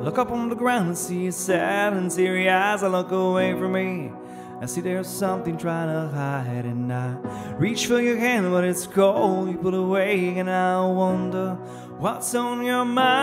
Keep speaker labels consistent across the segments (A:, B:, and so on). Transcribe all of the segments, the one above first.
A: look up on the ground and see his sad and teary eyes. I look away from me, I see there's something trying to hide, and I reach for your hand, but it's cold. You pull away, and I wonder what's on your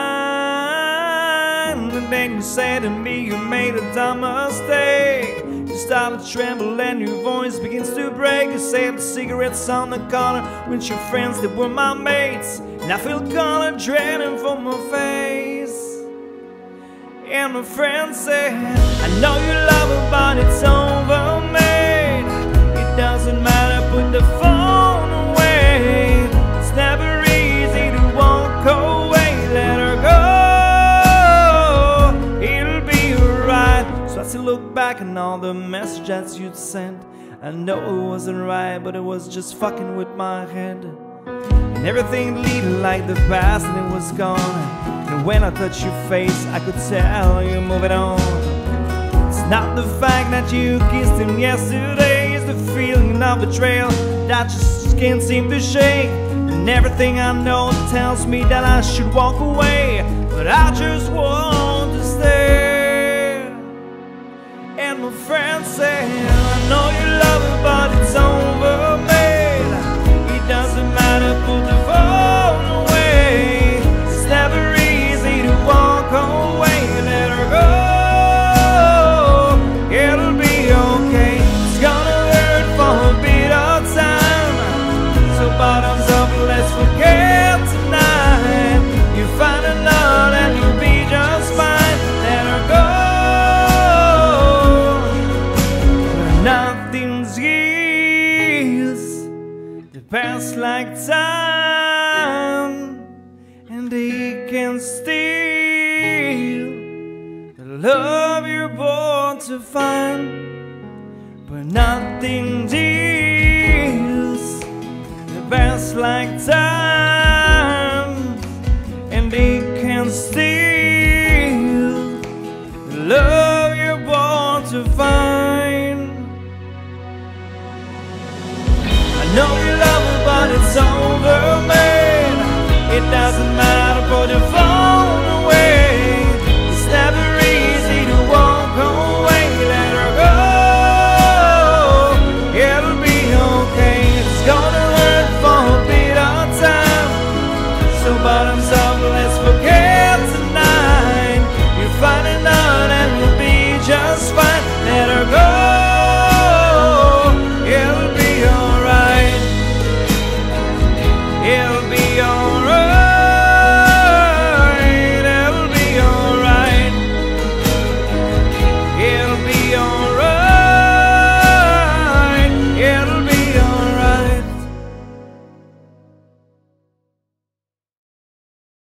A: mind. And then you say to me you made a dumb mistake. You start to tremble and your voice begins to break. You say the cigarettes on the corner with your friends that were my mates, and I feel color draining from my face. And my friend said, I know you love her, but it's overmade. It doesn't matter, put the phone away. It's never easy to walk away. Let her go, it'll be alright. So I still look back on all the messages you'd sent. I know it wasn't right, but it was just fucking with my head. And everything leading like the past, and it was gone. And when I touched your face, I could tell you're moving on. It's not the fact that you kissed him yesterday, it's the feeling of betrayal that your skin seemed to shake. And everything I know tells me that I should walk away, but I just want to stay. And my friend said, I know you love her, but it's overmade. It doesn't matter, put the phone away. It's never walk away, let her go. It'll be okay. It's gonna hurt for a bit of time. So bottoms up, let's forget tonight. You find a love and you'll be just fine. Let her go. Nothing's years, they pass like time, and they can steal the love you're born to find. But nothing deals the best like time, and they can steal the love you're born to find. I know you love her, but it's so